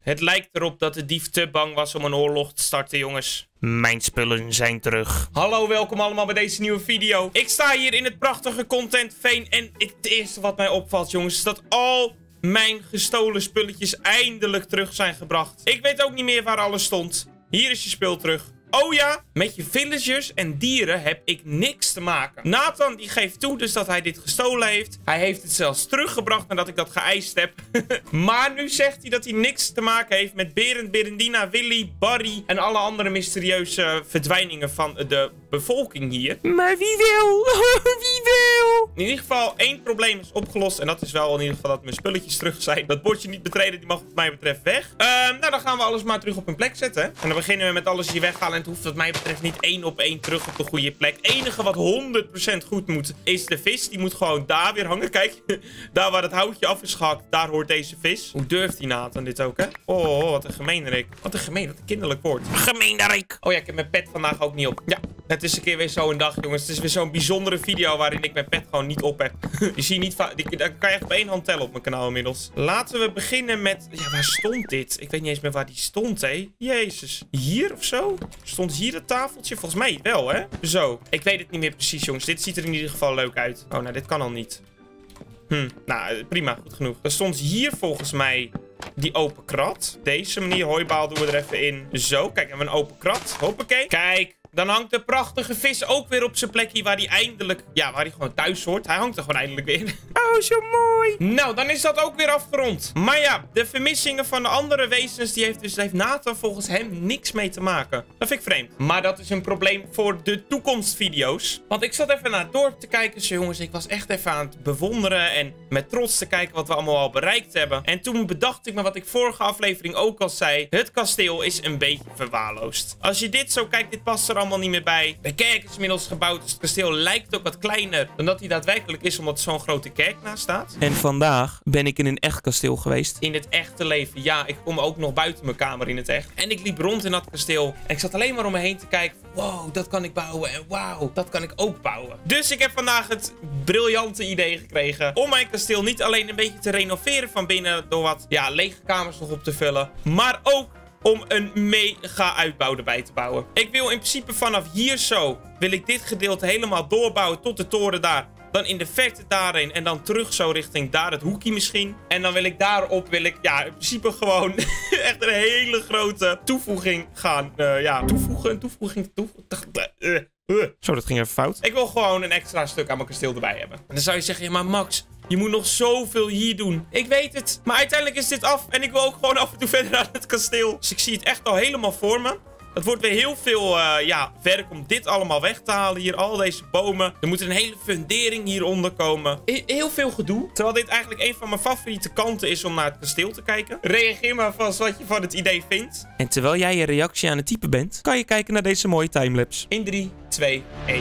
Het lijkt erop dat de dief te bang was om een oorlog te starten, jongens. Mijn spullen zijn terug. Hallo, welkom allemaal bij deze nieuwe video. Ik sta hier in het prachtige Content Veen. En het eerste wat mij opvalt, jongens, is dat al mijn gestolen spulletjes eindelijk terug zijn gebracht. Ik weet ook niet meer waar alles stond. Hier is je spul terug. Oh ja, met je villagers en dieren heb ik niks te maken. Nathan die geeft toe dus dat hij dit gestolen heeft. Hij heeft het zelfs teruggebracht nadat ik dat geëist heb. Maar nu zegt hij dat hij niks te maken heeft met Berend, Berendina, Willy, Barry en alle andere mysterieuze verdwijningen van de bevolking hier. Maar wie wil? Wie wil? In ieder geval, één probleem is opgelost. En dat is wel in ieder geval dat mijn spulletjes terug zijn. Dat bordje niet betreden, die mag wat mij betreft weg. Nou, dan gaan we alles maar terug op een plek zetten. En dan beginnen we met alles hier weghalen. En het hoeft wat mij betreft niet 1 op 1 terug op de goede plek. Het enige wat 100% goed moet, is de vis. Die moet gewoon daar weer hangen. Kijk, daar waar het houtje af is gehakt, daar hoort deze vis. Hoe durft die Nathan dit ook, hè? Oh, wat een gemeenerik. Wat een kinderlijk woord. Gemeenerik. Oh ja, ik heb mijn pet vandaag ook niet op. Ja, het is een keer weer zo'n dag, jongens. Het is weer zo'n bijzondere video waarin ik mijn pet gewoon niet op heb. Die zie je niet vaak. Dat kan je echt op 1 hand tellen op mijn kanaal inmiddels. Laten we beginnen met... Ja, waar stond dit? Ik weet niet eens meer waar die stond, hé. Jezus. Hier of zo? Stond hier het tafeltje? Volgens mij wel, hè? Zo. Ik weet het niet meer precies, jongens. Dit ziet er in ieder geval leuk uit. Oh, nou, dit kan al niet. Nou, prima. Goed genoeg. Er stond hier volgens mij die open krat. Deze manier. Hooibaal doen we er even in. Zo. Kijk, hebben we een open krat. Hoppakee. Kijk. Dan hangt de prachtige vis ook weer op zijn plekje waar hij eindelijk... Ja, waar hij gewoon thuis hoort. Hij hangt er gewoon eindelijk weer. Oh, zo mooi. Nou, dan is dat ook weer afgerond. Maar ja, de vermissingen van de andere wezens, die heeft Nathan volgens hem niks mee te maken. Dat vind ik vreemd. Maar dat is een probleem voor de toekomstvideo's. Want ik zat even naar het dorp te kijken. Dus jongens, ik was echt even aan het bewonderen en met trots te kijken wat we allemaal al bereikt hebben. En toen bedacht ik me wat ik vorige aflevering ook al zei. Het kasteel is een beetje verwaarloosd. Als je dit zo kijkt, dit past er allemaal niet meer bij. De kerk is inmiddels gebouwd, dus het kasteel lijkt ook wat kleiner dan dat hij daadwerkelijk is, omdat er zo'n grote kerk naast staat. En vandaag ben ik in een echt kasteel geweest. In het echte leven, ja. Ik kom ook nog buiten mijn kamer in het echt. En ik liep rond in dat kasteel. En ik zat alleen maar om me heen te kijken. Wow, dat kan ik bouwen. En wauw, dat kan ik ook bouwen. Dus ik heb vandaag het briljante idee gekregen om mijn kasteel niet alleen een beetje te renoveren van binnen door wat, ja, lege kamers nog op te vullen, maar ook om een mega uitbouw erbij te bouwen. Ik wil in principe vanaf hier zo, wil ik dit gedeelte helemaal doorbouwen tot de toren daar. Dan in de verte daarheen en dan terug zo richting daar het hoekje misschien. En dan wil ik daarop, ja, in principe gewoon echt een hele grote toevoeging gaan. Toevoeging. Zo, dat ging even fout. Ik wil gewoon een extra stuk aan mijn kasteel erbij hebben. En dan zou je zeggen, ja, maar Max, je moet nog zoveel hier doen. Ik weet het. Maar uiteindelijk is dit af. En ik wil ook gewoon af en toe verder aan het kasteel. Dus ik zie het echt al helemaal voor me. Het wordt weer heel veel werk om dit allemaal weg te halen. Hier, al deze bomen. Er moet een hele fundering hieronder komen. Heel veel gedoe. Terwijl dit eigenlijk een van mijn favoriete kanten is om naar het kasteel te kijken. Reageer maar vast wat je van het idee vindt. En terwijl jij je reactie aan het typen bent, kan je kijken naar deze mooie timelapse. In 3, 2, 1.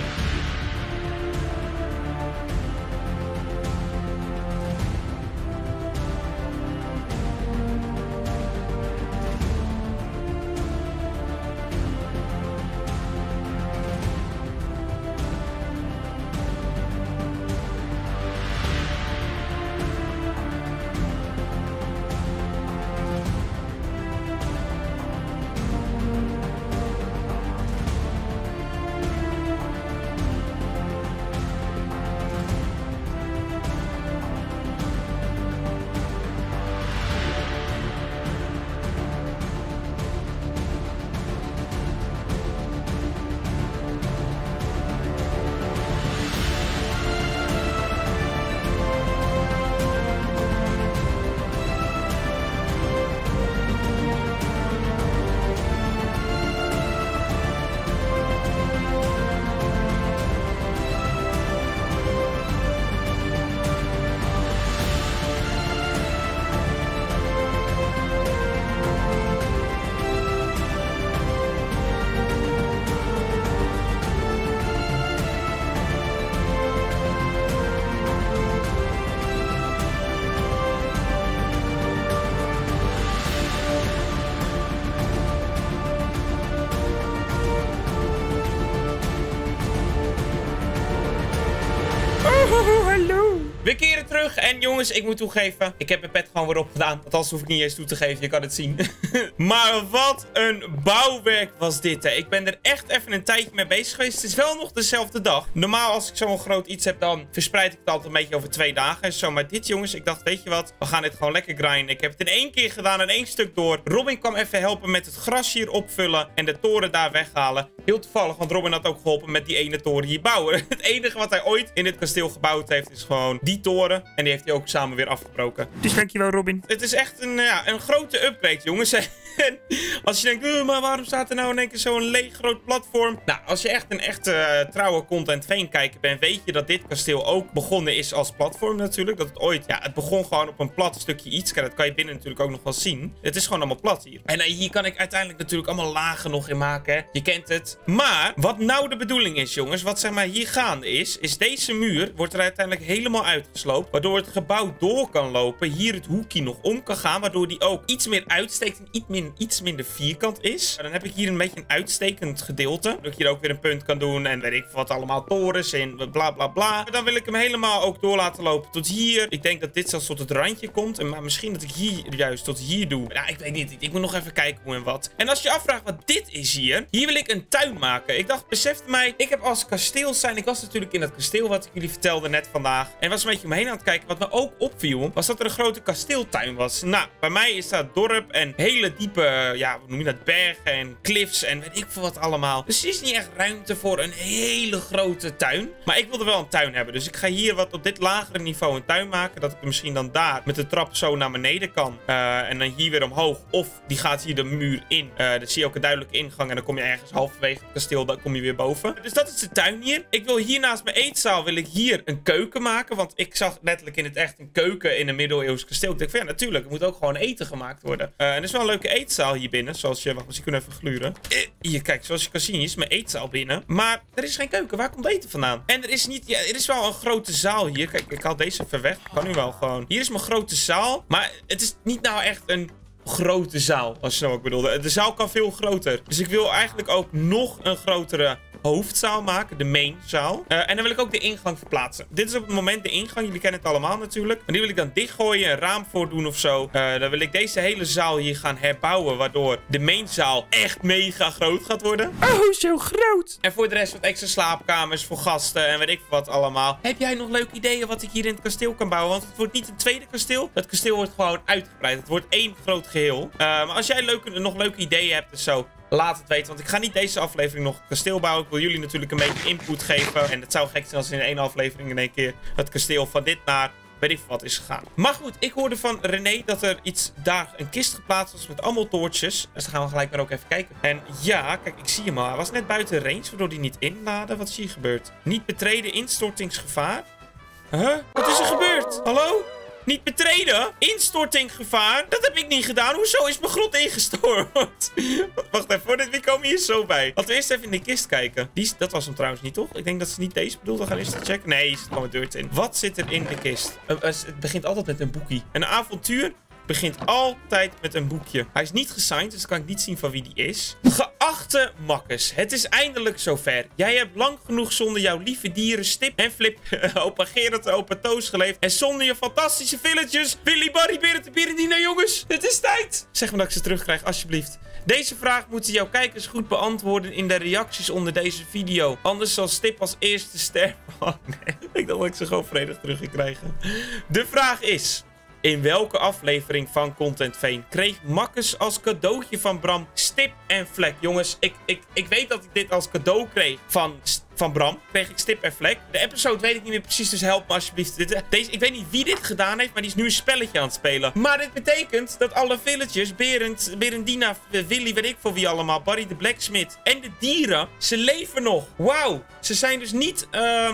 We keren terug. En jongens, ik moet toegeven, ik heb mijn pet gewoon weer opgedaan. Want anders hoef ik niet eens toe te geven. Je kan het zien. Maar wat een bouwwerk was dit, hè. Ik ben er echt even een tijdje mee bezig geweest. Het is wel nog dezelfde dag. Normaal als ik zo'n groot iets heb, dan verspreid ik het altijd een beetje over 2 dagen. En zo, maar dit jongens, ik dacht, weet je wat? We gaan dit gewoon lekker grinden. Ik heb het in 1 keer gedaan, in 1 stuk door. Robin kwam even helpen met het gras hier opvullen. En de toren daar weghalen. Heel toevallig, want Robin had ook geholpen met die ene toren hier bouwen. Het enige wat hij ooit in dit kasteel gebouwd heeft, is gewoon die toren. En die heeft hij ook samen weer afgebroken. Dus dankjewel, Robin. Het is echt een grote upgrade, jongens. En als je denkt, maar waarom staat er nou in één keer zo'n leeg groot platform? Nou, als je echt een echte trouwe Content Veen kijker bent, weet je dat dit kasteel ook begonnen is als platform natuurlijk. Dat het ooit, ja, het begon gewoon op een plat stukje iets. Dat kan je binnen natuurlijk ook nog wel zien. Het is gewoon allemaal plat hier. En hier kan ik uiteindelijk natuurlijk allemaal lagen nog in maken, hè. Je kent het. Maar, wat nou de bedoeling is, jongens, wat zeg maar hier gaande is deze muur wordt er uiteindelijk helemaal uitgesloopt. Waardoor het gebouw door kan lopen. Hier het hoekje nog om kan gaan. Waardoor die ook iets meer uitsteekt en iets minder vierkant is. Dan heb ik hier een beetje een uitstekend gedeelte. Dat ik hier ook weer een punt kan doen. En weet ik wat allemaal torens en bla bla bla. Dan wil ik hem helemaal ook door laten lopen tot hier. Ik denk dat dit zelfs tot het randje komt. Maar misschien dat ik hier juist tot hier doe. Nou, ik weet niet. Ik moet nog even kijken hoe en wat. En als je afvraagt wat dit is hier. Hier wil ik een tuin maken. Ik dacht, besefte mij. Ik heb als kasteel zijn. Ik was natuurlijk in dat kasteel wat ik jullie vertelde net vandaag. En was een beetje omheen aan het kijken. Wat me ook opviel. Was dat er een grote kasteeltuin was. Nou, bij mij is dat dorp en hele diepe, ja, hoe noem je dat? Bergen en cliffs en weet ik veel wat allemaal. Dus er is niet echt ruimte voor een hele grote tuin. Maar ik wilde wel een tuin hebben. Dus ik ga hier wat op dit lagere niveau een tuin maken. Dat ik misschien dan daar met de trap zo naar beneden kan. En dan hier weer omhoog. Of die gaat hier de muur in. Dan zie je ook een duidelijke ingang. En dan kom je ergens halverwege het kasteel. Dan kom je weer boven. Dus dat is de tuin hier. Ik wil hier naast mijn eetzaal wil ik hier een keuken maken. Want ik zag letterlijk in het echt een keuken in een middeleeuws kasteel. Ik dacht van ja, natuurlijk. Er moet ook gewoon eten gemaakt worden. En er is wel een leuke eetzaal hier binnen. Zoals je, wacht, misschien kunnen we even gluren. Hier, kijk, zoals je kan zien is mijn eetzaal binnen. Maar er is geen keuken. Waar komt eten vandaan? En er is niet, ja, er is wel een grote zaal hier. Kijk, ik haal deze even weg. Kan nu wel gewoon. Hier is mijn grote zaal. Maar het is niet nou echt een grote zaal. Als je nou ook bedoelde. De zaal kan veel groter. Dus ik wil eigenlijk ook nog een grotere hoofdzaal maken. De mainzaal. En dan wil ik ook de ingang verplaatsen. Dit is op het moment de ingang. Jullie kennen het allemaal natuurlijk. Maar die wil ik dan dichtgooien. Een raam voor doen of zo. Dan wil ik deze hele zaal hier gaan herbouwen. Waardoor de mainzaal echt mega groot gaat worden. Oh, zo groot. En voor de rest wat extra slaapkamers voor gasten. En weet ik wat allemaal. Heb jij nog leuke ideeën wat ik hier in het kasteel kan bouwen? Want het wordt niet een tweede kasteel. Het kasteel wordt gewoon uitgebreid. Het wordt één groot geheel. Maar als jij nog leuke ideeën hebt en zo, laat het weten, want ik ga niet deze aflevering nog het kasteel bouwen. Ik wil jullie natuurlijk een beetje input geven. En het zou gek zijn als in 1 aflevering in 1 keer het kasteel van dit naar weet ik wat is gegaan. Maar goed, ik hoorde van René dat er daar een kist geplaatst was met allemaal toortjes. Dus dan gaan we gelijk maar ook even kijken. En ja, kijk, ik zie hem al. Hij was net buiten range, waardoor hij niet inladen. Wat is hier gebeurd? Niet betreden, instortingsgevaar. Huh? Wat is er gebeurd? Hallo? Niet betreden? Instortinggevaar? Dat heb ik niet gedaan. Hoezo is mijn grot ingestort? Wacht even, wie komen hier zo bij? Laten we eerst even in de kist kijken. Dat was hem trouwens niet, toch? Ik denk dat ze niet deze bedoelde. We gaan eerst checken. Nee, er zit gewoon een deurtje in. Wat zit er in de kist? Het begint altijd met een boekie. Een avontuur begint altijd met een boekje. Hij is niet gesigned, dus dan kan ik niet zien van wie die is. Geachte makkers, het is eindelijk zover. Jij hebt lang genoeg zonder jouw lieve dieren Stip en Flip, opa Gerard en opa Toos geleefd. En zonder je fantastische villagers, Willy, Barry, Berend en Berendina, jongens. Het is tijd. Zeg me dat ik ze terugkrijg, alsjeblieft. Deze vraag moeten jouw kijkers goed beantwoorden in de reacties onder deze video. Anders zal Stip als eerste sterven. Oh nee, ik dacht dat ik ze gewoon vredig terug ga krijgen. De vraag is: in welke aflevering van Content Veen kreeg Makkes als cadeautje van Bram Stip en Vlek? Jongens, ik weet dat ik dit als cadeau kreeg van Bram. Kreeg ik Stip en Vlek. De episode weet ik niet meer precies, dus help me alsjeblieft. Ik weet niet wie dit gedaan heeft, maar die is nu een spelletje aan het spelen. Maar dit betekent dat alle villagers, Berendina, Willy, weet ik voor wie allemaal, Barry de Blacksmith en de dieren, ze leven nog. Wauw. Ze zijn dus niet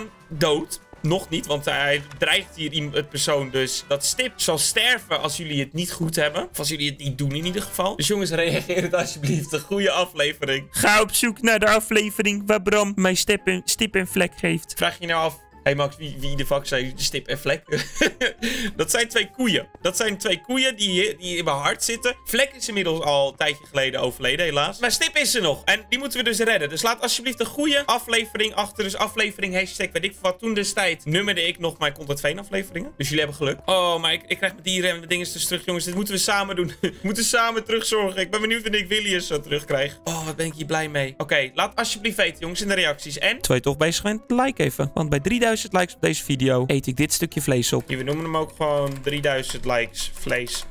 dood. Nog niet, want hij dreigt hier het persoon dus dat Stip zal sterven als jullie het niet goed hebben. Of als jullie het niet doen in ieder geval. Dus jongens, reageer het alsjeblieft. Een goede aflevering. Ga op zoek naar de aflevering waar Bram mij Stip en Vlek geeft. Vraag je nou af, Hey Max, wie de fuck zei Stip en Vlek? Dat zijn 2 koeien. Dat zijn 2 koeien die in mijn hart zitten. Vlek is inmiddels al een tijdje geleden overleden, helaas. Maar Stip is er nog. En die moeten we dus redden. Dus laat alsjeblieft een goede aflevering achter. Dus aflevering hashtag weet ik wat. Toen destijds nummerde ik nog mijn Content Veen afleveringen. Dus jullie hebben geluk. Oh, maar ik krijg mijn dieren en mijn dingen dus terug. Jongens, dit moeten we samen doen. We moeten samen terugzorgen. Ik ben benieuwd wanneer ik Willius zo terugkrijg. Oh, wat ben ik hier blij mee. Oké, laat alsjeblieft weten, jongens, in de reacties. En, terwijl je toch bezig bent, like even. Want bij 3000 likes op deze video eet ik dit stukje vlees op. Hier, we noemen hem ook gewoon 3000 likes vlees.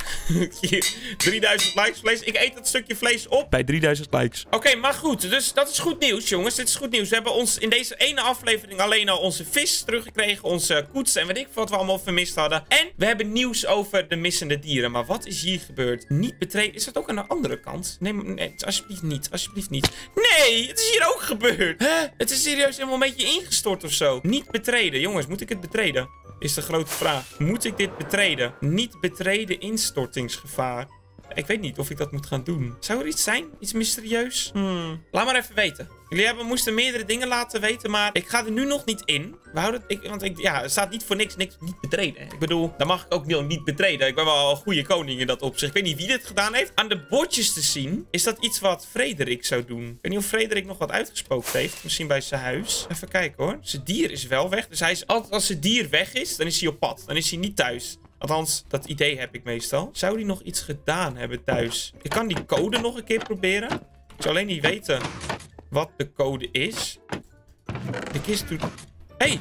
3000 likes vlees. Ik eet dat stukje vlees op bij 3000 likes. Oké, maar goed. Dus dat is goed nieuws, jongens. Dit is goed nieuws. We hebben ons in deze ene aflevering alleen al onze vis teruggekregen. Onze koets en weet ik wat we allemaal vermist hadden. En we hebben nieuws over de missende dieren. Maar wat is hier gebeurd? Niet betreden. Is dat ook aan de andere kant? Nee, alsjeblieft niet. Alsjeblieft niet. Nee, het is hier ook gebeurd. Hè? Het is serieus helemaal een beetje ingestort of zo. Niet betreden. Jongens, moet ik het betreden? Is de grote vraag. Moet ik dit betreden? Niet betreden instortingsgevaar. Ik weet niet of ik dat moet gaan doen. Zou er iets zijn? Iets mysterieus? Laat maar even weten. Jullie moesten meerdere dingen laten weten, maar ik ga er nu nog niet in. We houden het, ja, er staat niet voor niks niet betreden. Ik bedoel, dan mag ik ook niet betreden. Ik ben wel een goede koning in dat opzicht. Ik weet niet wie dit gedaan heeft. Aan de bordjes te zien, is dat iets wat Frederik zou doen. Ik weet niet of Frederik nog wat uitgesproken heeft. Misschien bij zijn huis. Even kijken hoor. Zijn dier is wel weg. Dus hij is altijd, als zijn dier weg is, dan is hij op pad. Dan is hij niet thuis. Althans, dat idee heb ik meestal. Zou hij nog iets gedaan hebben thuis? Ik kan die code nog een keer proberen. Ik zou alleen niet weten wat de code is. De kist doet... Hey!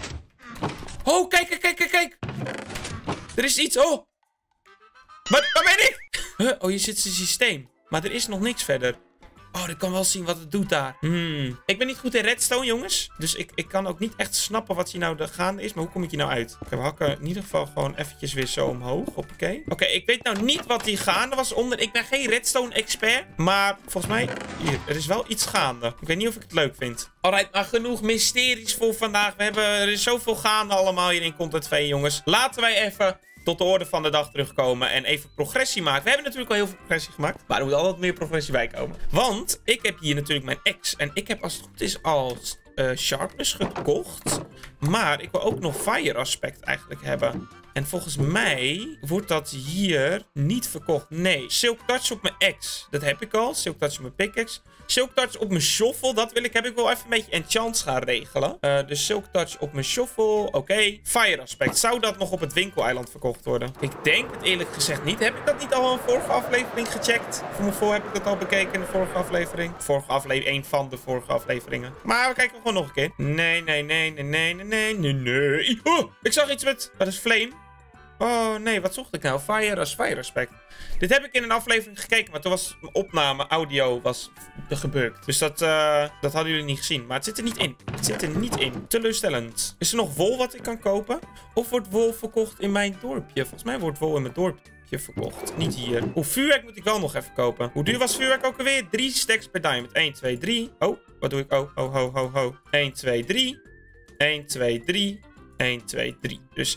Oh, kijk! Er is iets... Oh! Waar ben ik? Oh, hier zit zijn systeem. Maar er is nog niks verder. Oh, ik kan wel zien wat het doet daar. Ik ben niet goed in redstone, jongens. Dus ik kan ook niet echt snappen wat hier nou gaande is. Maar hoe kom ik hier nou uit? We hakken in ieder geval gewoon eventjes weer zo omhoog. Hoppakee. Oké, ik weet nou niet wat hier gaande was onder. Ik ben geen redstone expert. Maar volgens mij... Hier, er is wel iets gaande. Ik weet niet of ik het leuk vind. Alright, maar genoeg mysteries voor vandaag. Er is zoveel gaande allemaal hier in Content Veen, jongens. Laten wij even... tot de orde van de dag terugkomen en even progressie maken. We hebben natuurlijk al heel veel progressie gemaakt. Maar er moet altijd meer progressie bij komen. Want ik heb hier natuurlijk mijn ex. En ik heb als het goed is al sharpness gekocht. Maar ik wil ook nog fire aspect eigenlijk hebben. En volgens mij wordt dat hier niet verkocht. Nee, Silk Touch op mijn ex. Dat heb ik al. Silk Touch op mijn pickaxe. Silk Touch op mijn shovel. Dat wil ik. Heb ik wel even een beetje enchants gaan regelen. Dus Silk Touch op mijn shovel. Oké. Fire aspect. Zou dat nog op het winkeleiland verkocht worden? Ik denk het eerlijk gezegd niet. Heb ik dat niet al in de vorige aflevering gecheckt? Voor mijn voor heb ik dat al bekeken in de vorige aflevering. Een van de vorige afleveringen. Maar we kijken gewoon nog een keer. Nee. Oh, ik zag iets met... Wat is flame? Oh nee, wat zocht ik nou? Fire aspect. Dit heb ik in een aflevering gekeken, maar toen was mijn opname, audio, was gebukt. Dus dat hadden jullie niet gezien. Maar het zit er niet in. Het zit er niet in. Teleurstellend. Is er nog wol wat ik kan kopen? Of wordt wol verkocht in mijn dorpje? Volgens mij wordt wol in mijn dorpje verkocht. Niet hier. Oeh, vuurwerk moet ik wel nog even kopen. Hoe duur was vuurwerk ook alweer? 3 stacks per diamond. 1, 2, 3. Oh, wat doe ik? Oh, ho. 1, 2, 3. 1, 2, 3. 1, 2, 3. Dus...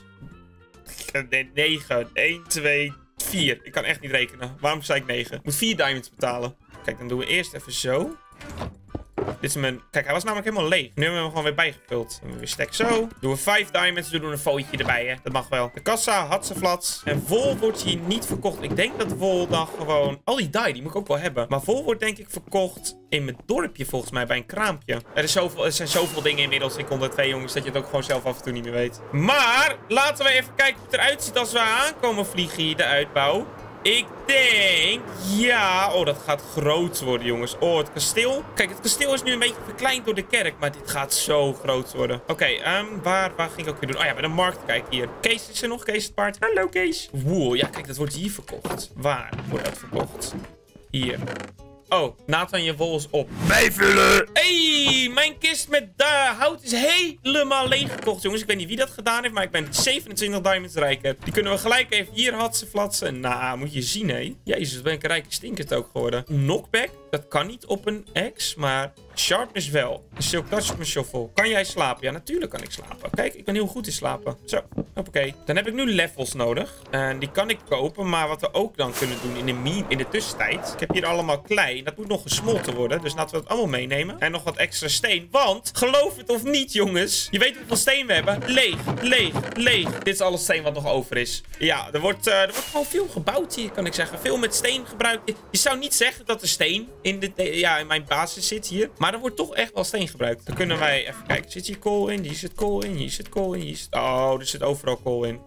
9. 1, 2, 4. Ik kan echt niet rekenen. Waarom zei ik 9? Ik moet 4 diamonds betalen. Kijk, dan doen we eerst even zo. Dit is mijn... Kijk, hij was namelijk helemaal leeg. Nu hebben we hem gewoon weer bijgevuld. Dan doen we weer stack zo. Doen we 5 diamonds. We doen een fooitje erbij, hè. Dat mag wel. De kassa had ze flats. En wol wordt hier niet verkocht. Ik denk dat wol dan gewoon... Al die die moet ik ook wel hebben. Maar wol wordt denk ik verkocht in mijn dorpje volgens mij. Bij een kraampje. Er zijn zoveel dingen inmiddels in Content 2, jongens. Dat je het ook gewoon zelf af en toe niet meer weet. Maar laten we even kijken hoe het eruit ziet als we aankomen vliegen hier, de uitbouw. Ik denk... Ja... Oh, dat gaat groot worden, jongens. Oh, het kasteel. Kijk, het kasteel is nu een beetje verkleind door de kerk. Maar dit gaat zo groot worden. Oké, waar ging ik ook weer doen? Oh ja, bij de markt. Kijk hier. Kees is er nog. Kees het paard. Hallo, Kees. Wow, ja, kijk, dat wordt hier verkocht. Waar wordt dat verkocht? Hier. Oh, Nathan, je wol is op. Bijvullen! Hey, mijn kist met hout is helemaal leeg gekocht, jongens. Ik weet niet wie dat gedaan heeft, maar ik ben 27 diamonds rijker. Die kunnen we gelijk even hier hatsen, flatsen. Nou, moet je zien, hé. Jezus, ben ik een rijke stinkert ook geworden. Knockback? Dat kan niet op een axe, maar sharpness wel. Een silk touch op mijn shovel. Kan jij slapen? Ja, natuurlijk kan ik slapen. Kijk, ik ben heel goed in slapen. Zo, hoppakee. Dan heb ik nu levels nodig. En die kan ik kopen, maar wat we ook dan kunnen doen in de tussentijd. Ik heb hier allemaal klei. Dat moet nog gesmolten worden, dus laten we dat allemaal meenemen. En nog wat extra steen, want, geloof het of niet, jongens. Je weet hoeveel steen we hebben. Leeg, leeg, leeg. Dit is alle steen wat nog over is. Ja, er wordt gewoon veel gebouwd hier, kan ik zeggen. Veel met steen gebruikt. Je zou niet zeggen dat er steen in mijn basis zit hier. Maar er wordt toch echt wel steen gebruikt. Dan kunnen wij even kijken. Zit hier kool in? Hier zit kool in. Hier zit kool in. Hier zit... Oh, er zit overal kool in.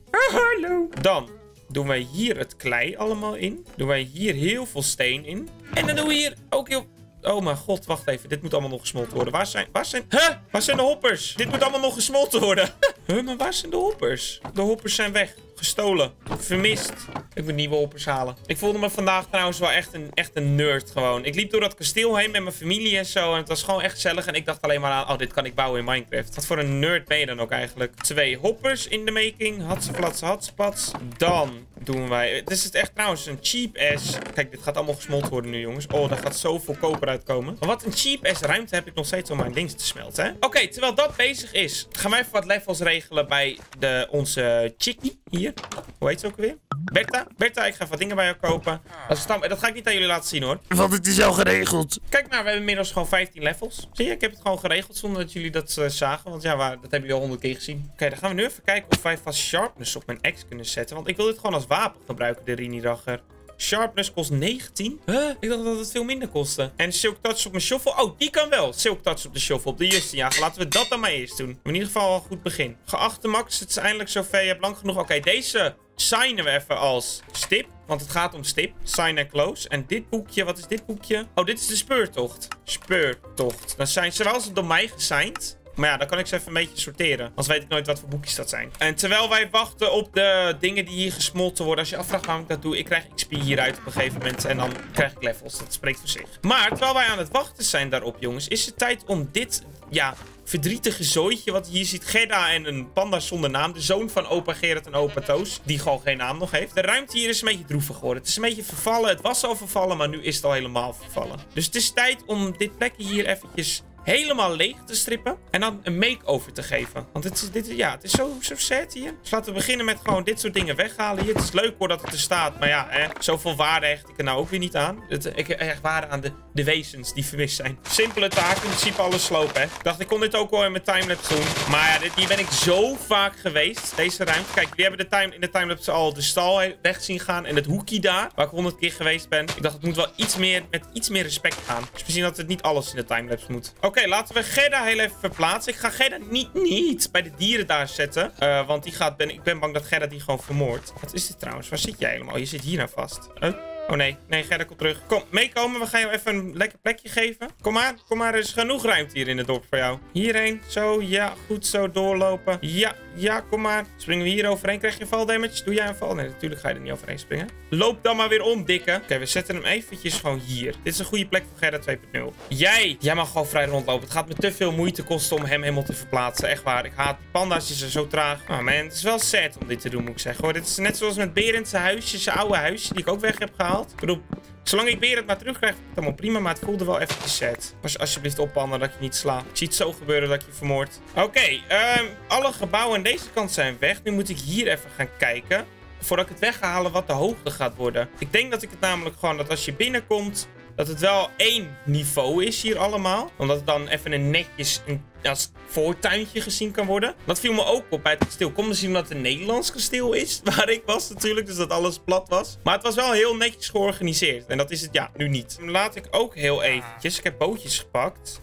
Hallo. Dan doen wij hier het klei allemaal in. Doen wij hier heel veel steen in. En dan doen we hier ook heel... Oh mijn god, wacht even. Dit moet allemaal nog gesmolten worden. Waar zijn de hoppers? Dit moet allemaal nog gesmolten worden. Maar waar zijn de hoppers? De hoppers zijn weg. Gestolen. Vermist. Ik moet nieuwe hoppers halen. Ik voelde me vandaag trouwens wel echt een nerd gewoon. Ik liep door dat kasteel heen met mijn familie en zo. En het was gewoon echt gezellig. En ik dacht alleen maar aan, oh, dit kan ik bouwen in Minecraft. Wat voor een nerd ben je dan ook eigenlijk? 2 hoppers in de making. Hatsepats. Dan doen wij... Dit is echt trouwens een cheap ass... Kijk, dit gaat allemaal gesmolten worden nu, jongens. Oh, daar gaat zoveel koper uitkomen. Maar wat een cheap ass ruimte heb ik nog steeds om mijn dings te smelten, hè? Oké, terwijl dat bezig is, gaan wij even wat levels regelen bij onze chickie hier. Hoe heet ze ook weer? Bertha, ik ga wat dingen bij jou kopen. Dat ga ik niet aan jullie laten zien, hoor. Want het is al geregeld. Kijk maar, we hebben inmiddels gewoon 15 levels. Zie je, ik heb het gewoon geregeld zonder dat jullie dat zagen. Want ja, dat hebben jullie al 100 keer gezien. Oké, dan gaan we nu even kijken of wij vast sharpness op mijn axe kunnen zetten. Want ik wil dit gewoon als wapen gebruiken, de Riniracher. Sharpness kost 19. Ik dacht dat het veel minder kostte. En Silk Touch op mijn shovel. Oh, die kan wel. Silk Touch op de shovel. Op de Justin. Ja, laten we dat dan maar eerst doen. In ieder geval al een goed begin. Geachte Max, het is eindelijk zover. Je hebt lang genoeg. Oké, deze signen we even als stip. Want het gaat om stip. Sign en close. En dit boekje, wat is dit boekje? Oh, dit is de speurtocht. Speurtocht. Dan zijn ze wel door mij gesigned. Maar ja, dan kan ik ze even een beetje sorteren. Anders weet ik nooit wat voor boekjes dat zijn. En terwijl wij wachten op de dingen die hier gesmolten worden. Als je afvraagt waarom ik dat doe. Ik krijg XP hieruit op een gegeven moment. En dan krijg ik levels. Dat spreekt voor zich. Maar terwijl wij aan het wachten zijn daarop, jongens. Is het tijd om dit, ja, verdrietige zooitje wat je hier ziet. Gerda en een panda zonder naam. De zoon van opa Gerrit en opa Toos. Die gewoon geen naam nog heeft. De ruimte hier is een beetje droevig geworden. Het is een beetje vervallen. Het was al vervallen, maar nu is het al helemaal vervallen. Dus het is tijd om dit plekje hier eventjes helemaal leeg te strippen. En dan een make-over te geven. Want het is zo sad hier. Dus laten we beginnen met gewoon dit soort dingen weghalen hier. Het is leuk hoor dat het er staat. Maar ja, zoveel waarde hecht ik er nou ook weer niet aan. Ik hecht waarde aan de wezens die vermist zijn. Simpele taak. In principe alles slopen, hè. Ik dacht, ik kon dit ook wel in mijn timelapse doen. Maar ja, hier ben ik zo vaak geweest. Deze ruimte. Kijk, jullie hebben in de timelapse al de stal weg zien gaan. En het hoekje daar, waar ik 100 keer geweest ben. Ik dacht, het moet wel met iets meer respect gaan. Dus misschien dat het niet alles in de timelapse moet. Oké, laten we Gerda heel even verplaatsen. Ik ga Gerda niet bij de dieren daar zetten. Want ik ben bang dat Gerda die gewoon vermoordt. Wat is dit trouwens? Waar zit jij helemaal? Je zit hier nou vast. Oh nee, Gerda, kom terug. Kom, meekomen. We gaan jou even een lekker plekje geven. Kom maar. Er is genoeg ruimte hier in het dorp voor jou. Hierheen. Zo, ja. Goed zo doorlopen. Ja, kom maar. Springen we hier overheen. Krijg je valdamage? Doe jij een val? Nee, natuurlijk ga je er niet overheen springen. Loop dan maar weer om, dikke. Oké, we zetten hem eventjes gewoon hier. Dit is een goede plek voor Gerda 2.0. Jij mag gewoon vrij rondlopen. Het gaat me te veel moeite kosten om hem helemaal te verplaatsen. Echt waar. Ik haat die panda's. Die zijn zo traag. Oh man, het is wel sad om dit te doen, moet ik zeggen. Hoor. Dit is net zoals met Berend zijn huisje. Zijn oude huisje die ik ook weg heb gehaald. Ik bedoel, zolang ik Berend maar terugkrijg, is het allemaal prima. Maar het voelde wel eventjes sad. Pas alsjeblieft oppannen dat je niet slaat. Ik zie het zo gebeuren dat je vermoordt. Oké, alle gebouwen aan deze kant zijn weg. Nu moet ik hier even gaan kijken. Voordat ik het weg ga halen wat de hoogte gaat worden. Ik denk dat ik het namelijk gewoon, dat als je binnenkomt, dat het wel 1 niveau is hier allemaal. Omdat het dan even een netjes als voortuintje gezien kan worden. Dat viel me ook op bij het kasteel. Kom misschien omdat het een Nederlands kasteel is. Waar ik was natuurlijk. Dus dat alles plat was. Maar het was wel heel netjes georganiseerd. En dat is het ja, nu niet. Dan laat ik ook heel eventjes. Ik heb bootjes gepakt.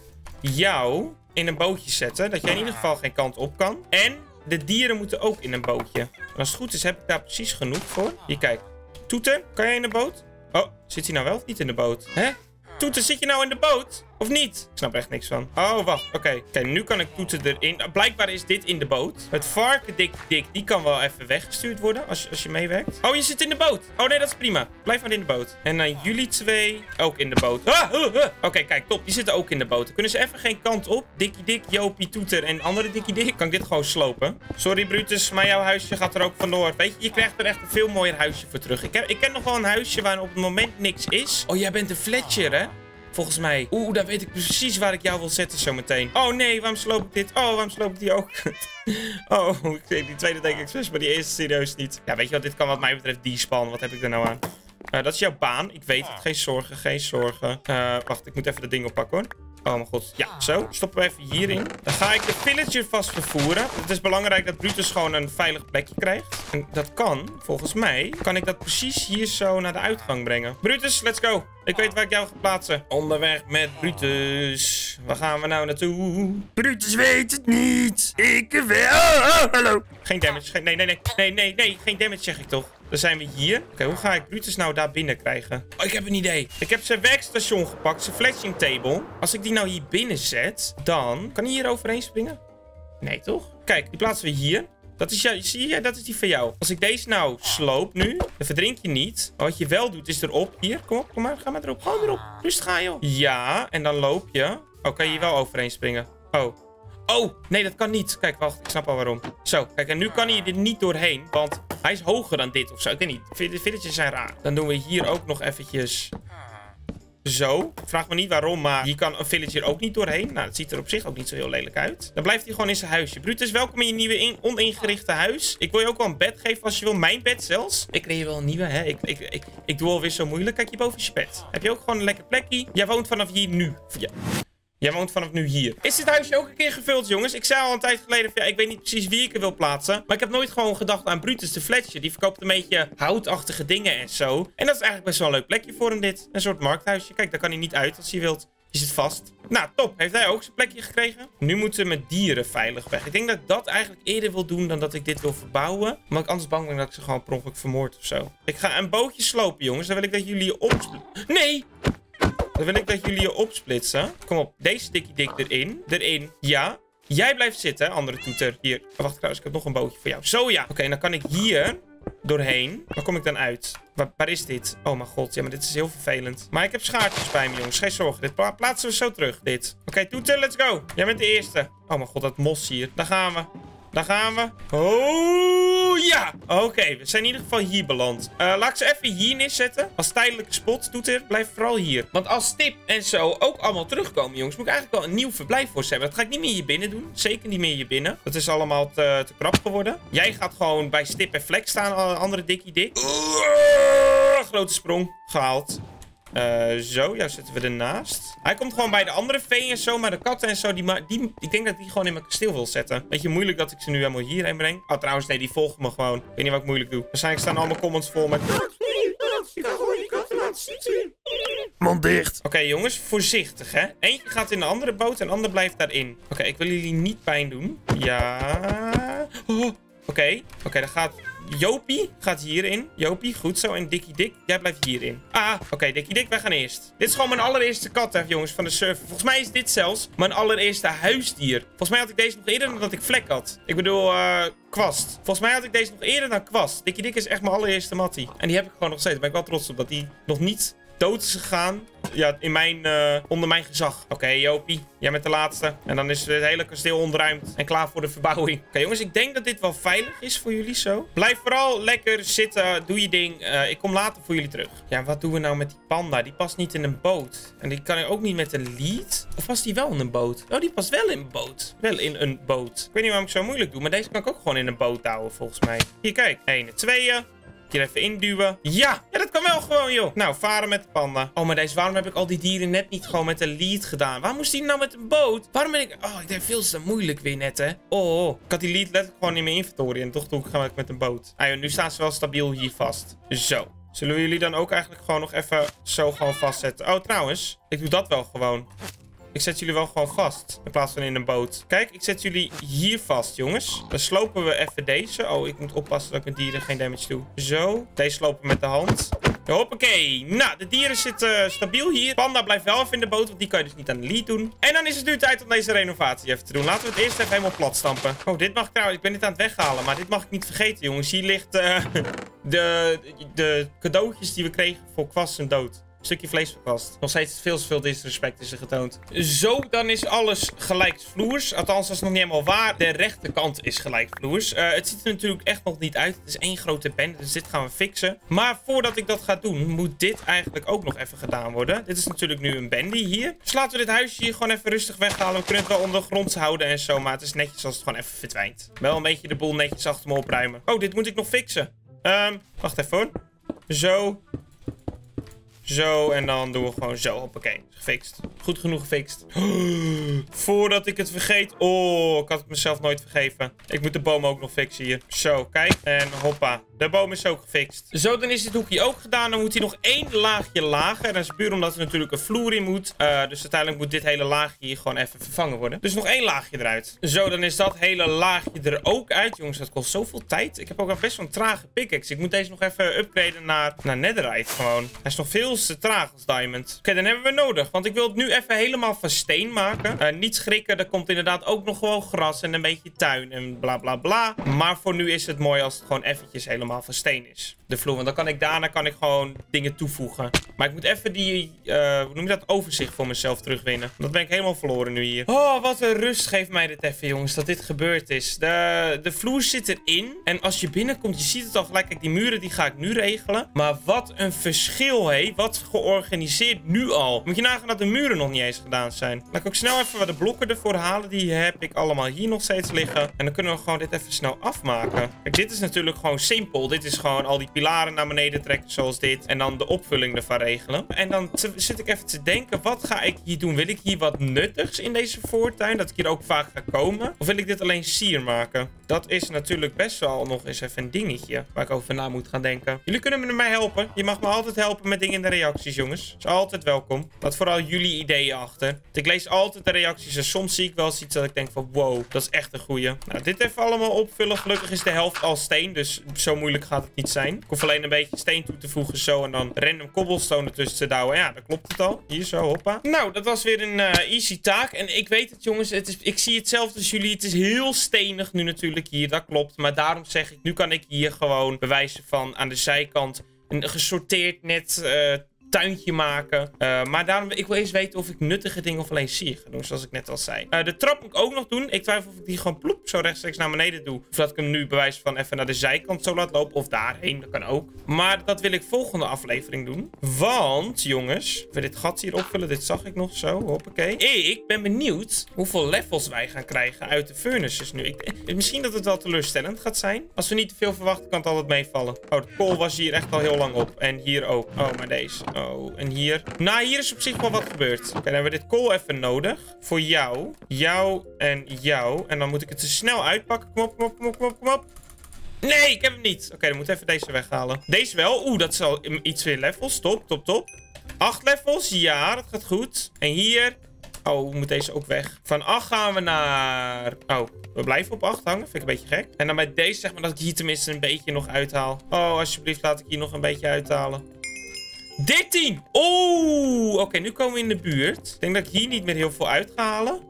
Jou in een bootje zetten. Dat jij in ieder geval geen kant op kan. En de dieren moeten ook in een bootje. En als het goed is heb ik daar precies genoeg voor. Hier kijk. Toeter, kan jij in de boot? Oh, zit hij nou wel of niet in de boot? Hè? Toeter, zit je nou in de boot? Of niet? Ik snap er echt niks van. Oh, wacht. Oké, nu kan ik Toeter erin. Blijkbaar is dit in de boot. Het varken Dik, die kan wel even weggestuurd worden als je meewerkt. Oh, je zit in de boot. Oh nee, dat is prima. Blijf maar in de boot. En dan jullie 2 ook in de boot. Oké, kijk, top. Die zitten ook in de boot. Dan kunnen ze even geen kant op. Dik, Jopie, Toeter en andere Dik. Kan ik dit gewoon slopen. Sorry, Brutus, maar jouw huisje gaat er ook vandoor. Weet je krijgt er echt een veel mooier huisje voor terug. Ik ken nog wel een huisje waar op het moment niks is. Oh, jij bent de Fletcher, hè? volgens mij. Oeh, dan weet ik precies waar ik jou wil zetten zometeen. Oh nee, waarom sloop ik dit? Oh, waarom sloop ik die ook? Oh, die tweede denk ik expres, maar die eerste serieus niet. Ja, weet je wat, dit kan wat mij betreft despawn. Wat heb ik er nou aan? Dat is jouw baan. Ik weet het. Geen zorgen, geen zorgen. Wacht, ik moet even dat ding oppakken hoor. Oh mijn god. Ja, zo. Stoppen we even hierin. Dan ga ik de villager vast vervoeren. Het is belangrijk dat Brutus gewoon een veilig plekje krijgt. En dat kan, volgens mij, kan ik dat precies hier zo naar de uitgang brengen. Brutus, let's go. Ik weet waar ik jou ga plaatsen. Onderweg met Brutus. Waar gaan we nou naartoe? Brutus weet het niet. Ik wel. Oh, hallo. Geen damage. Nee. Geen damage zeg ik toch. Dan zijn we hier. Oké, hoe ga ik Brutus nou daar binnen krijgen? Oh, ik heb een idee. Ik heb zijn werkstation gepakt. Zijn flashing table. Als ik die nou hier binnen zet, dan... Kan hij hier overheen springen? Nee, toch? Kijk, die plaatsen we hier. Dat is zie je? Dat is die van jou. Als ik deze nou sloop nu, dan verdrink je niet. Maar wat je wel doet, is erop. Hier, kom op, kom maar. Ga maar erop. Gewoon erop. Rustig aan, joh. Ja, en dan loop je. Oh, kan je hier wel overheen springen? Oh. Oh, nee, dat kan niet. Kijk, wacht. Ik snap al waarom. Zo, kijk, en nu kan hij er niet doorheen. Want hij is hoger dan dit of zo. Ik weet niet. De villages zijn raar. Dan doen we hier ook nog eventjes... Zo. Vraag me niet waarom, maar hier kan een villager ook niet doorheen. Nou, dat ziet er op zich ook niet zo heel lelijk uit. Dan blijft hij gewoon in zijn huisje. Brutus, welkom in je nieuwe oningerichte huis. Ik wil je ook wel een bed geven als je wil. Mijn bed zelfs. Ik kreeg je wel een nieuwe, hè. Ik doe alweer zo moeilijk. Kijk, hierboven is je bed. Heb je ook gewoon een lekker plekje. Jij woont vanaf hier nu. Ja. Jij woont vanaf nu hier. Is dit huisje ook een keer gevuld, jongens? Ik zei al een tijd geleden van, ja, ik weet niet precies wie ik er wil plaatsen. Maar ik heb nooit gewoon gedacht aan Brutus de Fletcher. Die verkoopt een beetje houtachtige dingen en zo. En dat is eigenlijk best wel een leuk plekje voor hem dit. Een soort markthuisje. Kijk, daar kan hij niet uit als hij wilt. Je zit vast. Nou, top. Heeft hij ook zijn plekje gekregen? Nu moeten mijn dieren veilig weg. Ik denk dat ik dat eigenlijk eerder wil doen dan dat ik dit wil verbouwen. Maar ik anders bang ben dat ik ze gewoon per ongeluk vermoord of zo. Ik ga een bootje slopen, jongens. Dan wil ik dat jullie je opsplitsen. Nee! Dan wil ik dat jullie je opsplitsen. Kom op. Deze stikkie dik erin. Erin. Ja. Jij blijft zitten, andere toeter. Hier. Oh, wacht trouwens. Ik heb nog een bootje voor jou. Zo ja. Oké, dan kan ik hier doorheen. Waar kom ik dan uit? Waar is dit? Oh mijn god. Ja, maar dit is heel vervelend. Maar ik heb schaartjes bij me, jongens. Geen zorgen. Dit plaatsen we zo terug. Dit. Oké, toeter. Let's go. Jij bent de eerste. Oh mijn god. Dat mos hier. Daar gaan we. Daar gaan we. Oh, ja. Oké, we zijn in ieder geval hier beland. Laat ik ze even hier neerzetten. Als tijdelijke spot. Toeter, blijf vooral hier. Want als tip en zo ook allemaal terugkomen, jongens, moet ik eigenlijk wel een nieuw verblijf voor ze hebben. Dat ga ik niet meer hier binnen doen. Zeker niet meer hier binnen. Dat is allemaal te krap geworden. Jij gaat gewoon bij Stip en Flex staan, andere dikkie dik. Grote sprong. Gehaald. Zo, jou zetten we ernaast. Hij komt gewoon bij de andere vee en zo, maar de katten en zo, ik denk dat ik die gewoon in mijn kasteel wil zetten. Beetje moeilijk dat ik ze nu helemaal hierheen breng. Oh, trouwens, nee, die volgen me gewoon. Ik weet niet wat ik moeilijk doe. Waarschijnlijk staan allemaal comments vol met... Mond dicht. Oké, jongens, voorzichtig, hè. Eentje gaat in de andere boot en de ander blijft daarin. Oké, ik wil jullie niet pijn doen. Ja. Oh. Oké, dan gaat... Jopie gaat hierin. Jopie, goed zo. En Dikkie Dik, jij blijft hierin. Ah, oké, Dikkie Dik, wij gaan eerst. Dit is gewoon mijn allereerste kat, hè, jongens, van de server. Volgens mij is dit zelfs mijn allereerste huisdier. Volgens mij had ik deze nog eerder dan dat ik Vlek had. Ik bedoel, Kwast. Volgens mij had ik deze nog eerder dan Kwast. Dikkie Dik is echt mijn allereerste mattie. En die heb ik gewoon nog steeds. Daar ben ik wel trots op dat die nog niet dood is gegaan. Ja, onder mijn gezag. Oké, Jopie. Jij bent de laatste. En dan is het hele kasteel ontruimd. En klaar voor de verbouwing. Oké, jongens. Ik denk dat dit wel veilig is voor jullie zo. Blijf vooral lekker zitten. Doe je ding. Ik kom later voor jullie terug. Ja, wat doen we nou met die panda? Die past niet in een boot. En die kan ik ook niet met een lead. Of past die wel in een boot? Oh, die past wel in een boot. Wel in een boot. Ik weet niet waarom ik zo moeilijk doe. Maar deze kan ik ook gewoon in een boot houden, volgens mij. Hier, kijk. 1, 2. Hier even induwen. Ja, dat kan wel gewoon, joh. Nou, varen met de panda. Oh, maar waarom heb ik al die dieren net niet gewoon met een lead gedaan? Waarom moest die nou met een boot? Waarom ben ik... Oh, ik denk veel te moeilijk weer net, hè. Oh. Ik had die lead letterlijk gewoon in mijn inventory. En toch doe ik met een boot. Ah, joh, nu staan ze wel stabiel hier vast. Zo. Zullen we jullie dan ook eigenlijk gewoon nog even zo gewoon vastzetten? Oh, trouwens. Ik doe dat wel gewoon. Ik zet jullie wel gewoon vast. In plaats van in een boot. Kijk, ik zet jullie hier vast, jongens. Dan slopen we even deze. Oh, ik moet oppassen dat ik mijn dieren geen damage doe. Zo. Deze slopen met de hand. Hoppakee. Nou, de dieren zitten stabiel hier. Panda blijft wel even in de boot, want die kan je dus niet aan de lead doen. En dan is het nu tijd om deze renovatie even te doen. Laten we het eerst even helemaal plat stampen. Oh, dit mag ik trouwens... Ik ben dit aan het weghalen, maar dit mag ik niet vergeten, jongens. Hier ligt de cadeautjes die we kregen voor Kwast en dood. stukje vlees verpast. Nog steeds veel te veel disrespect is er getoond. Zo, dan is alles gelijkvloers. Althans, dat is nog niet helemaal waar. De rechterkant is gelijkvloers. Het ziet er natuurlijk echt nog niet uit. Het is één grote bende, dus dit gaan we fixen. Maar voordat ik dat ga doen, moet dit eigenlijk ook nog even gedaan worden. Dit is natuurlijk nu een bendy hier. Dus laten we dit huisje hier gewoon even rustig weghalen. We kunnen het wel ondergronds houden en zo, maar het is netjes als het gewoon even verdwijnt. Wel een beetje de boel netjes achter me opruimen. Oh, dit moet ik nog fixen. Wacht even hoor. Zo. Zo, en dan doen we gewoon zo. Hoppakee, gefixt. Goed genoeg gefixt. Voordat ik het vergeet. Oh, ik had het mezelf nooit vergeven. Ik moet de boom ook nog fixen hier. Zo, kijk. En hoppa. De boom is ook gefixt. Zo, dan is dit hoekje ook gedaan. Dan moet hij nog één laagje lager. En dat is puur omdat er natuurlijk een vloer in moet. Dus uiteindelijk moet dit hele laagje hier gewoon even vervangen worden. Dus nog één laagje eruit. Zo, dan is dat hele laagje er ook uit. Jongens, dat kost zoveel tijd. Ik heb ook al best wel een trage pickaxe. Ik moet deze nog even upgraden naar netherite gewoon. Hij is nog veel te traag als diamond. Oké, dan hebben we nodig. Want ik wil het nu even helemaal van steen maken. Niet schrikken. Er komt inderdaad ook nog gewoon gras en een beetje tuin en bla bla bla. Maar voor nu is het mooi als het gewoon eventjes helemaal van steen is. De vloer. Want dan kan ik daarna gewoon dingen toevoegen. Maar ik moet even die, hoe noem je dat, overzicht voor mezelf terugwinnen. Dat ben ik helemaal verloren nu hier. Oh, wat een rust geeft mij dit even, jongens, dat dit gebeurd is. De vloer zit erin. En als je binnenkomt, je ziet het al gelijk. Kijk, die muren, die ga ik nu regelen. Maar wat een verschil, hé. Wat georganiseerd nu al. Moet je nagaan dat de muren nog niet eens gedaan zijn. Laat ik ook snel even wat de blokken ervoor halen. Die heb ik allemaal hier nog steeds liggen. En dan kunnen we gewoon dit even snel afmaken. Kijk, dit is natuurlijk gewoon simpel. Dit is gewoon al die pilaren naar beneden trekken zoals dit. En dan de opvulling ervan regelen. En dan zit ik even te denken, wat ga ik hier doen? Wil ik hier wat nuttigs in deze voortuin? Dat ik hier ook vaak ga komen? Of wil ik dit alleen sier maken? Dat is natuurlijk best wel nog eens even een dingetje waar ik over na moet gaan denken. Jullie kunnen me mij helpen. Je mag me altijd helpen met dingen in de reacties, jongens. Is altijd welkom. Laat vooral jullie ideeën achter. Want ik lees altijd de reacties en soms zie ik wel eens iets dat ik denk van wow, dat is echt een goeie. Nou, dit even allemaal opvullen. Gelukkig is de helft al steen, dus zo moeilijk gaat het niet zijn. Ik hoef alleen een beetje steen toe te voegen zo en dan random cobblestone ertussen te douwen. Ja, dan klopt het al. Hier zo, hoppa. Nou, dat was weer een easy taak. En ik weet het, jongens. Ik zie hetzelfde als jullie. Het is heel stenig nu natuurlijk hier. Dat klopt. Maar daarom zeg ik, nu kan ik hier gewoon bewijzen van aan de zijkant een gesorteerd net tuintje maken. Maar daarom, ik wil eens weten of ik nuttige dingen of alleen sier ga doen, zoals ik net al zei. De trap moet ik ook nog doen. Ik twijfel of ik die gewoon ploep zo rechtstreeks naar beneden doe. Of dat ik hem nu bewijs van even naar de zijkant zo laat lopen. Of daarheen, dat kan ook. Maar dat wil ik volgende aflevering doen. Want, jongens, we dit gat hier opvullen. Dit zag ik nog zo. Hoppakee. Ik ben benieuwd hoeveel levels wij gaan krijgen uit de furnaces nu. Misschien dat het wel teleurstellend gaat zijn. Als we niet te veel verwachten, kan het altijd meevallen. Oh, de kool was hier echt al heel lang op. En hier ook. Oh, maar deze. Oh, en hier. Nou, hier is op zich wel wat gebeurd. Oké, dan hebben we dit kool even nodig. Voor jou. Jou en jou. En dan moet ik het te snel uitpakken. Kom op, kom op, kom op, kom op, kom op. Nee, ik heb hem niet. Oké, dan moet ik even deze weghalen. Deze wel. Oeh, dat is al iets weer levels. Top, top, top. 8 levels. Ja, dat gaat goed. En hier. Oh, moet deze ook weg. Van 8 gaan we naar... Oh, we blijven op 8 hangen. Vind ik een beetje gek. En dan bij deze zeg maar dat ik hier tenminste een beetje nog uithaal. Oh, alsjeblieft laat ik hier nog een beetje uithalen. 13! Oeh! Oké, nu komen we in de buurt. Ik denk dat ik hier niet meer heel veel uit ga halen.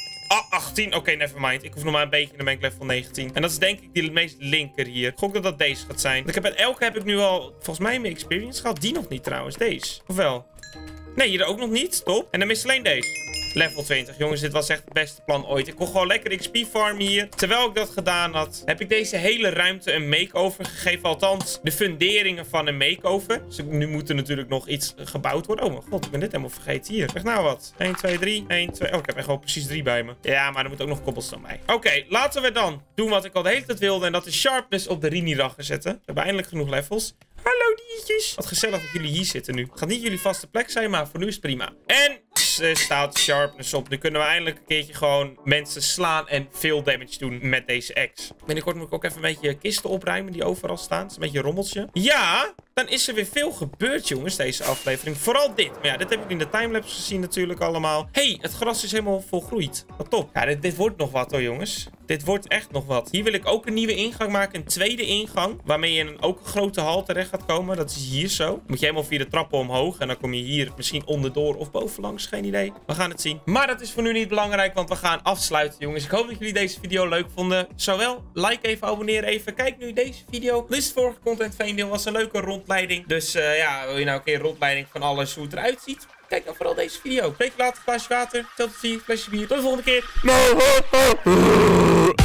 18. Oké, nevermind. Ik hoef nog maar een beetje, dan ben ik level 19. En dat is denk ik die meest linker hier. Ik gok dat dat deze gaat zijn. Elke heb ik nu al, volgens mij, meer experience gehad. Die nog niet trouwens, deze. Of wel? Nee, hier ook nog niet. Top. En dan mist alleen deze. Level 20. Jongens, dit was echt het beste plan ooit. Ik kon gewoon lekker XP farmen hier. Terwijl ik dat gedaan had, heb ik deze hele ruimte een makeover gegeven. Althans, de funderingen van een makeover. Dus nu moet er natuurlijk nog iets gebouwd worden. Oh mijn god, ik ben dit helemaal vergeten. Hier, zeg nou wat. 1, 2, 3. 1, 2. Oh, ik heb echt wel precies 3 bij me. Ja, maar er moet ook nog cobblestone bij. Oké, laten we dan doen wat ik al de hele tijd wilde. En dat is sharpness op de Riniraggen zetten. We hebben eindelijk genoeg levels. Hallo diertjes. Wat gezellig dat jullie hier zitten nu. Het gaat niet jullie vaste plek zijn, maar voor nu is het prima. En staat sharpness op. Nu kunnen we eindelijk een keertje gewoon mensen slaan en veel damage doen met deze axe. Binnenkort moet ik ook even een beetje kisten opruimen die overal staan. Het is een beetje een rommeltje. Ja, dan is er weer veel gebeurd, jongens, deze aflevering. Vooral dit. Maar ja, dit heb ik in de timelapse gezien natuurlijk allemaal. Hey, het gras is helemaal volgroeid. Wat top. Ja, dit wordt nog wat hoor, jongens. Dit wordt echt nog wat. Hier wil ik ook een nieuwe ingang maken. Een tweede ingang. Waarmee je in ook een grote hal terecht gaat komen. Dat is hier zo. Moet je helemaal via de trappen omhoog. En dan kom je hier misschien onderdoor of bovenlangs. Geen idee. We gaan het zien. Maar dat is voor nu niet belangrijk. Want we gaan afsluiten, jongens. Ik hoop dat jullie deze video leuk vonden. Zowel like even, abonneer even. Kijk nu deze video. Dit is het vorige content Veendeel. Was een leuke rondleiding. Dus ja, wil je nou een keer een rondleiding van alles hoe het eruit ziet? Kijk dan vooral deze video. Spreek je later, glaasje water. Tot ziens, flesje bier. Tot de volgende keer.